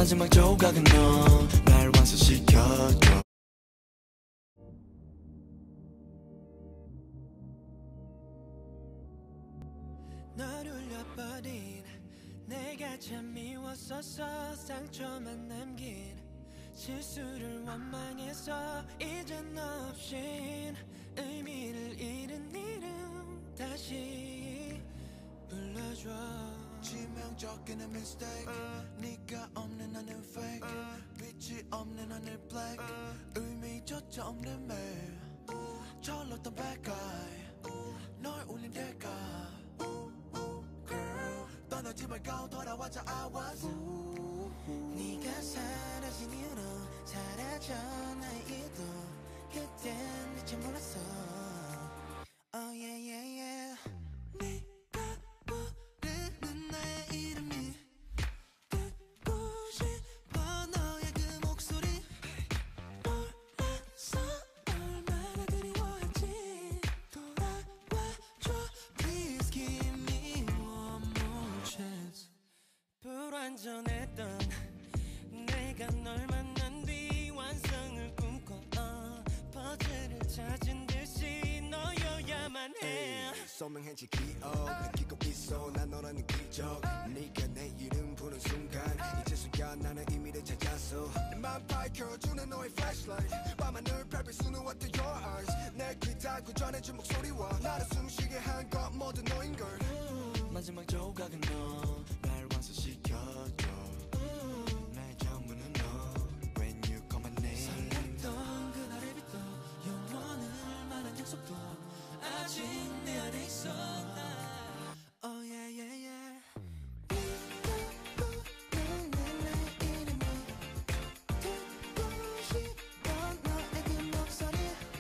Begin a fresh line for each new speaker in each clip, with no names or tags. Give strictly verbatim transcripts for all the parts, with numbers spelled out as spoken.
마지막 조각은 너 날 완성시켜줘.
널 울려버린 내가 참 미웠었어. 상처만 남긴 실수를 원망해서 이젠 너 없인 의미를 잃은 이름 다시 불러줘.
치명적인 mistake uh, 네가 없는 하늘 fake uh, 빛이 없는 하늘 black uh, 의미조차 없는 매일 uh, 철렀던 bad guy uh, 널 울린 대가 uh, uh, girl 떠나지 말고 돌아와줘 I was uh,
네가 사라진 이후로 사라져 나의 이도 그땐 미처 몰랐어. Oh yeah yeah yeah. 네가 부르는 나의 이름이 듣고 싶어. 너의 그 목소리 몰랐어. 얼마나 그리워했지. 돌아와줘 please give me one more chance. 불완전했던 내가 널 만난 뒤 완성을 꿈꿔 어, 퍼즐을 찾은 듯이 너여야만 해.
소명해지 기억 느끼고 있어 난 너라는 기적. 네가 내 이름 부른 순간 이제서야 나는 의미를 찾았어. 내맘 밝혀주는 너의 flashlight 밤하늘 밟을 수는 what to your eyes. 내 귀 닫고 전해준 목소리와 나를 숨쉬게 한 것 모두 너인걸.
마지막 조각은 너 날 완성시켜줘. 나의 전부는 너 when you call my name.
설렜던 그날을 빚도 영원을 말한 약속도 아직 내 안에 있어. Oh yeah yeah yeah. 네가 부르는 나의 이름이 듣고 싶어. 너의 그 목소리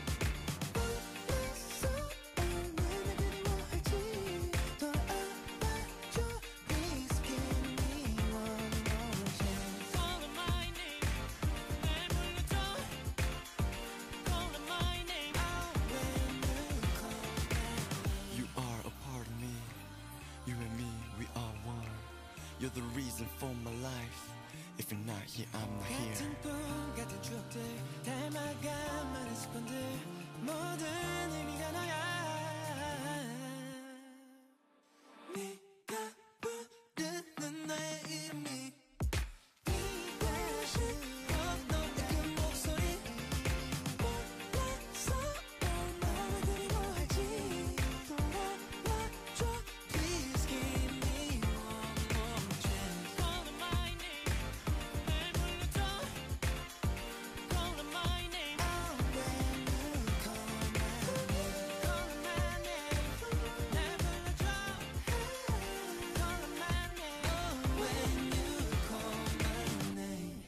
몰랐어. 얼마나 그리워할지. 돌아와줘 please give me one more chance. Call my name 날 불러줘. Call my name out when you call my
You are a part of me. You and me, we are one. You're the reason for my life. If you're not here, I'm not here.
같은 꿈 같은 추억들 닮아가 많은 습관들 모든 의미가 너야. 네가 부르는 나의 이름이 네가 싫어. 너의 그 목소리 몰랐어. 얼마나 그리워할지. 돌아와줘 please give me one more chance. Call my name 날 불러줘. Call my name out when you call my name. Call my name 날 불러줘. Call my name when you call my name.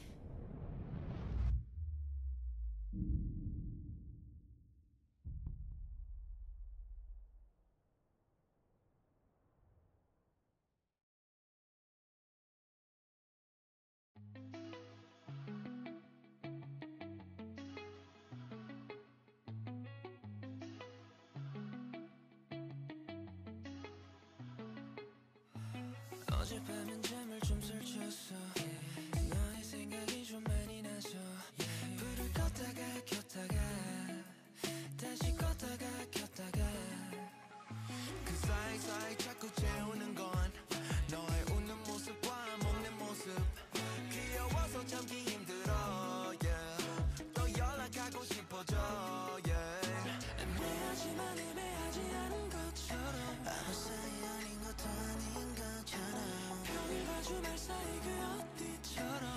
어젯밤은 잠을 좀 설쳤어. 너의 생각이 좀 많이 나서 불을 껐다가 켰다가 다시 껐다가 켰다가
그 사이사이 자꾸 재우는 건 너의 웃는 모습과 먹는 모습. 귀여워서 참기 힘들어 yeah. 또 연락하고 싶어져 yeah.
애매하지만 애매하지 않은 것처럼 아무 사이 아닌 것도 아닌 것처럼 평일과 주말 사이 그 어디처럼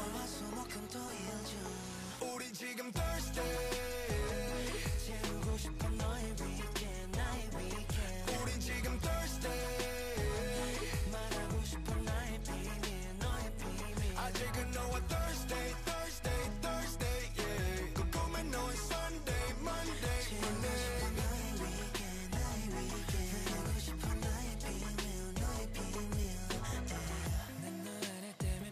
월화수목금토일중
우리 지금 Thursday
채우고 싶어 너의 weekend 나의 weekend.
우리 지금 Thursday
말하고 싶어 나의 비밀 너의 비밀.
아직은 너와 Thursday Thursday Thursday yeah. 꿈꾸면 너의 Sunday Monday
채우고 싶어 너의 weekend 나의 weekend. 나누고 싶어 나의 비밀 너의 비밀. 난 너 안에 때문에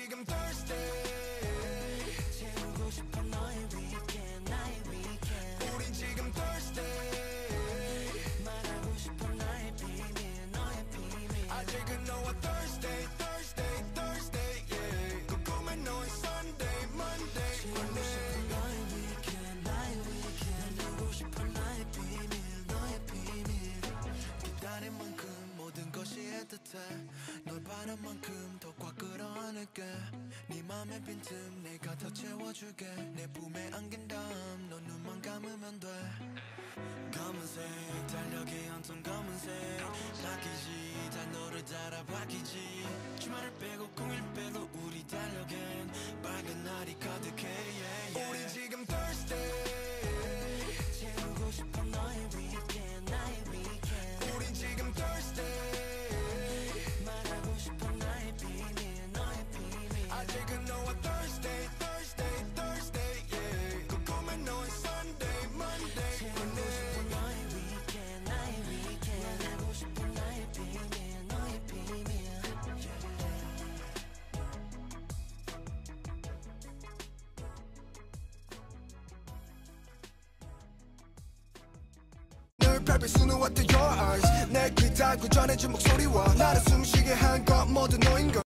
지금 thirsty
채우고 싶어 너의 weekend 나의 weekend
우린 지금 thirsty
말하고 싶어 나의 비밀 너의 비밀
아직은 너와 Thursday Thursday Thursday yeah 그 꿈에 너의 Sunday Monday
채우고 싶어 너의 weekend 나의 weekend 나누고 싶어 나의 비밀 너의 비밀
기다린 만큼 모든 것이 애틋해 널 바란 만큼 더 꽉 끌어안을게 네 맘의 빈틈 내가 더 채워줄게 내 품에 안긴 다음 넌 눈만 감으면 돼 검은색 달력에 온통 검은색 바뀌지 다 너를 따라 바뀌지 주말을 빼고 공일 빼도 우리 달력엔 빨간 날이 가득해 yeah, yeah. 우린 지금 thirsty
채우고 싶어 너의 weekend 나의 weekend
우린 지금 thirsty
말하고 싶어 나의 비밀 너의 비밀
아직은 너와 Thursday Thursday Thursday yeah 그 꿈에 너의 Sunday Monday
채우고 싶어 너의 weekend 나의 weekend 나누고 싶어 나의 비밀 너의 비밀
늘 밟을 수는 what to your eyes 내 귀 닫고 전해준 목소리와 나를 숨쉬게 한 건 모두 너인 걸